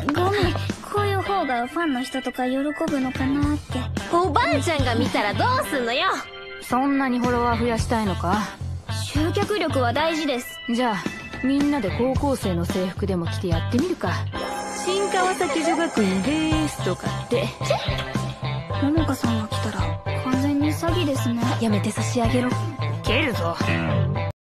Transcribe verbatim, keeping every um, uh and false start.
ゴミ、こういう方がファンの人とか喜ぶのかなって。 おばあちゃんが見たらどうすんのよ。 そんなにフォロワー増やしたいのか？ 集客力は大事です。 じゃあみんなで高校生の制服でも着てやってみるか。新川崎女学院でーすとかって。 桃香さんが来たら完全に詐欺ですね。 やめて差し上げろ。 蹴るぞ。